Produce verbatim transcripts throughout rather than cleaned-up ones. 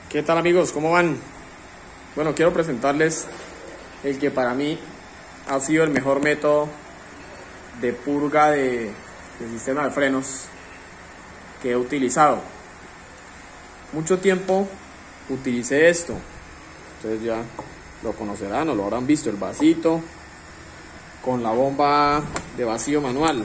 ¿Qué tal, amigos? ¿Cómo van? Bueno, quiero presentarles el que para mí ha sido el mejor método de purga de, del sistema de frenos que he utilizado. Mucho tiempo utilicé esto, ustedes ya lo conocerán o lo habrán visto, el vasito con la bomba de vacío manual.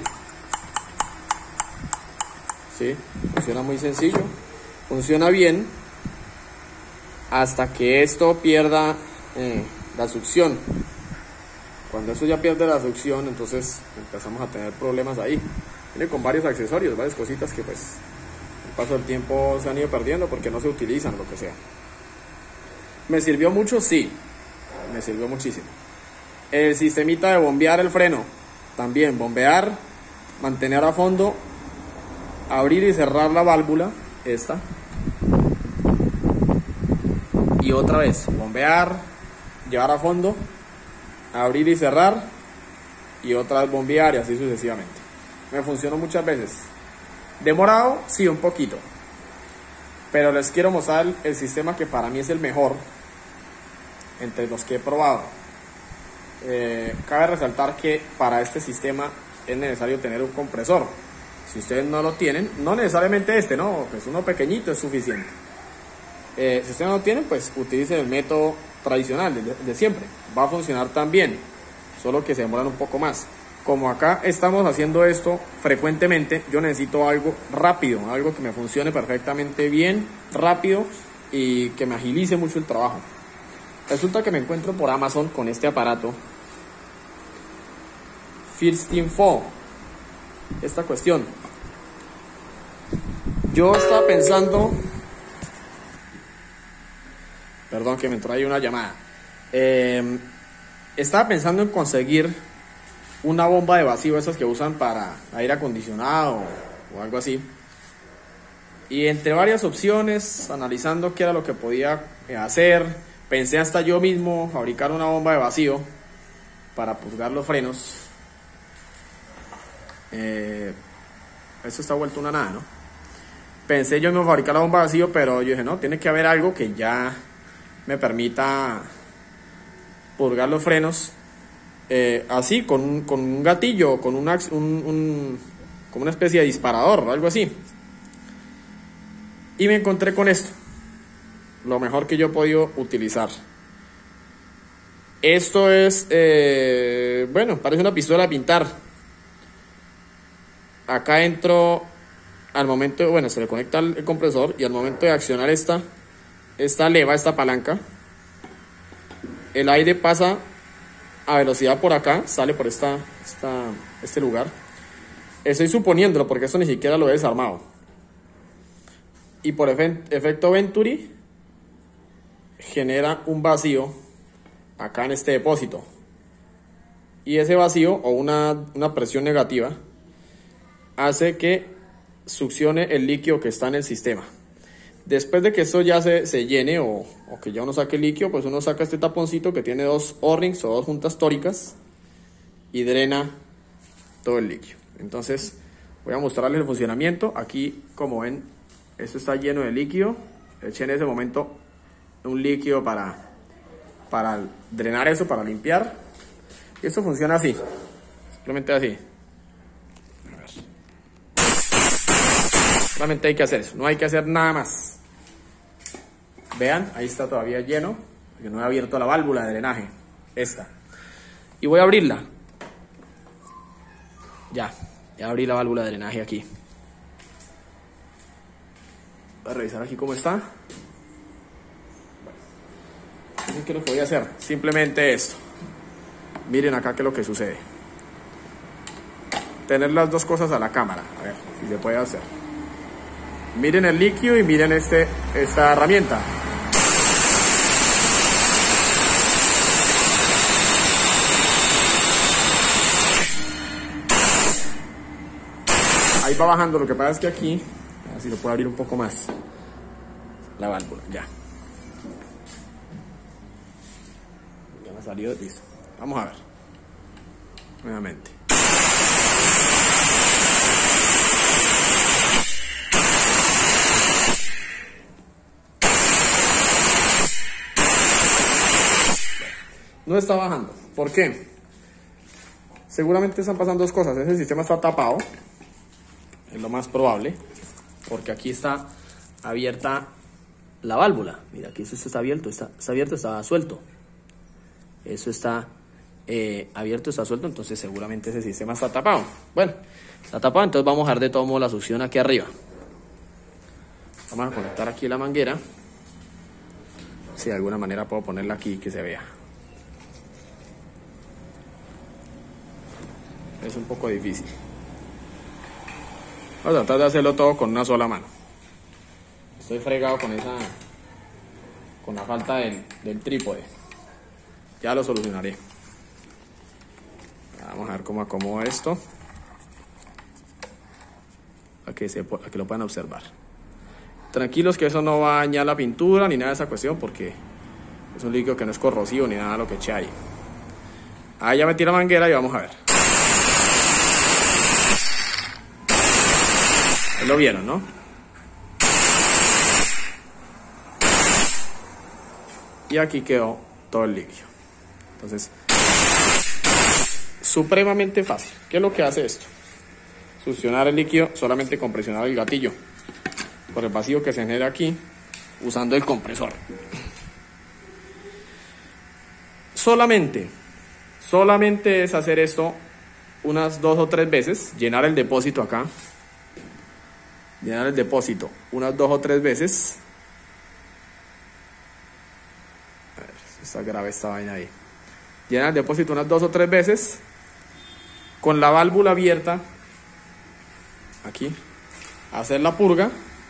Sí, funciona muy sencillo, funciona bien hasta que esto pierda eh, la succión. Cuando esto ya pierde la succión, entonces empezamos a tener problemas ahí. Viene con varios accesorios, varias cositas que pues al paso del tiempo se han ido perdiendo porque no se utilizan, lo que sea. ¿Me sirvió mucho? Sí, me sirvió muchísimo. El sistemita de bombear el freno, también bombear, mantener a fondo, abrir y cerrar la válvula, esta, y otra vez bombear, llevar a fondo, abrir y cerrar, y otra vez bombear, y así sucesivamente. Me funcionó muchas veces. Demorado, sí, un poquito, pero les quiero mostrar el, el sistema que para mí es el mejor entre los que he probado. Eh, cabe resaltar que para este sistema es necesario tener un compresor. Si ustedes no lo tienen, no necesariamente este, no, pues uno pequeñito es suficiente. Eh, si ustedes no lo tienen, pues utilicen el método tradicional de, de siempre, va a funcionar también, solo que se demoran un poco más. Como acá estamos haciendo esto frecuentemente, yo necesito algo rápido, algo que me funcione perfectamente bien, rápido y que me agilice mucho el trabajo. Resulta que me encuentro por Amazon con este aparato First Info, esta cuestión. Yo estaba pensando, perdón que me entró ahí una llamada, eh, estaba pensando en conseguir una bomba de vacío, esas que usan para aire acondicionado o algo así, y entre varias opciones, analizando qué era lo que podía hacer, pensé hasta yo mismo fabricar una bomba de vacío para purgar los frenos. Eh, esto está vuelto una nada, ¿no? Pensé yo mismo fabricar la bomba de vacío, pero yo dije, no, tiene que haber algo que ya me permita purgar los frenos eh, así, con un, con un gatillo, con un, un, un, como una especie de disparador o algo así. Y me encontré con esto, lo mejor que yo he podido utilizar. Esto es, eh, bueno, parece una pistola de pintar. Acá entro, al momento, bueno, se le conecta el, el compresor y al momento de accionar esta, esta leva, esta palanca, el aire pasa a velocidad por acá, sale por esta, esta, este lugar. Estoy suponiéndolo porque esto ni siquiera lo he desarmado. Y por efe, efecto Venturi genera un vacío acá en este depósito. Y ese vacío o una, una presión negativa hace que succione el líquido que está en el sistema. Después de que esto ya se, se llene o, o que ya uno saque el líquido, pues uno saca este taponcito que tiene dos O-rings o dos juntas tóricas y drena todo el líquido. Entonces voy a mostrarles el funcionamiento. Aquí, como ven, esto está lleno de líquido. Eché en ese momento un líquido para, para drenar eso, para limpiar. Y esto funciona así, simplemente así. Solamente hay que hacer eso, no hay que hacer nada más. Vean, ahí está todavía lleno, porque no he abierto la válvula de drenaje, esta. Y voy a abrirla. Ya, ya abrí la válvula de drenaje aquí. Voy a revisar aquí cómo está. ¿Qué es lo que voy a hacer? Simplemente esto. Miren acá qué es lo que sucede. Tener las dos cosas a la cámara, a ver si se puede hacer. Miren el líquido y miren este, esta herramienta. Ahí va bajando, lo que pasa es que aquí, a ver si lo puedo abrir un poco más, la válvula, ya. Ya me ha salido, listo. Vamos a ver, nuevamente. no está bajando. ¿Por qué? Seguramente están pasando dos cosas. Ese sistema está tapado, es lo más probable, porque aquí está abierta la válvula. Mira, aquí eso está abierto, está, está abierto, está suelto. Eso está eh, abierto, está suelto, entonces seguramente ese sistema está tapado. Bueno, está tapado, entonces vamos a dejar de todo modo la succión aquí arriba. Vamos a conectar aquí la manguera. Si de alguna manera puedo ponerla aquí que se vea. Es un poco difícil. Voy a tratar de hacerlo todo con una sola mano. Estoy fregado con esa, con la falta del, del trípode. Ya lo solucionaré. Vamos a ver cómo acomodo esto, a que, se, a que lo puedan observar. Tranquilos que eso no va a dañar la pintura ni nada de esa cuestión, porque es un líquido que no es corrosivo ni nada de lo que eché ahí. Ahí ya metí la manguera y vamos a ver. Ahí lo vieron, ¿no? Y aquí quedó todo el líquido. Entonces, supremamente fácil. ¿Qué es lo que hace esto? Succionar el líquido solamente con presionar el gatillo por el vacío que se genera aquí usando el compresor. Solamente, solamente es hacer esto unas dos o tres veces, llenar el depósito acá, llenar el depósito unas dos o tres veces. A ver, está grave esta vaina ahí. Llenar el depósito unas dos o tres veces con la válvula abierta aquí, hacer la purga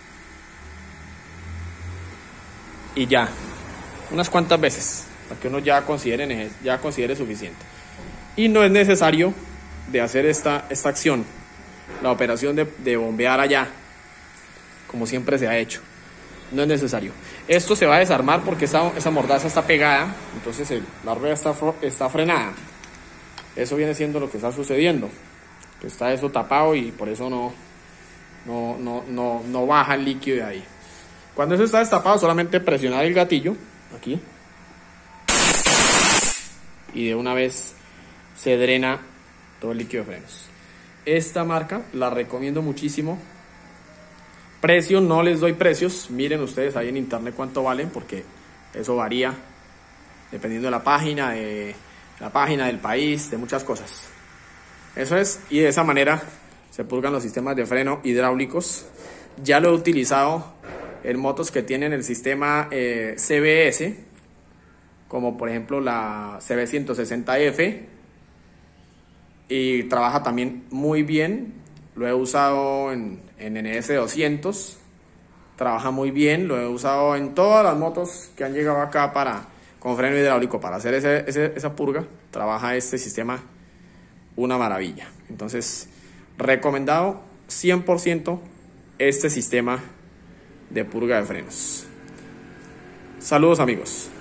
y ya, unas cuantas veces, para que uno ya considere, ya considere suficiente. Y no es necesario de hacer esta, esta acción, la operación de, de bombear allá, como siempre se ha hecho. No es necesario. Esto se va a desarmar porque esa, esa mordaza está pegada, entonces el, la rueda está, está frenada. Eso viene siendo lo que está sucediendo, que está eso tapado y por eso no, no, no, no, no baja el líquido de ahí. Cuando eso está destapado, solamente presionar el gatillo aquí y de una vez se drena todo el líquido de frenos. Esta marca la recomiendo muchísimo. Precio, no les doy precios. Miren ustedes ahí en internet cuánto valen, porque eso varía dependiendo de la página, de la página del país, de muchas cosas. Eso es, y de esa manera se purgan los sistemas de freno hidráulicos. Ya lo he utilizado en motos que tienen el sistema eh, C B S, como por ejemplo la C B ciento sesenta F, y trabaja también muy bien. Lo he usado en, en N S doscientos, trabaja muy bien. Lo he usado en todas las motos que han llegado acá para, con freno hidráulico para hacer ese, ese, esa purga. Trabaja este sistema una maravilla. Entonces, recomendado cien por ciento este sistema de purga de frenos. Saludos amigos.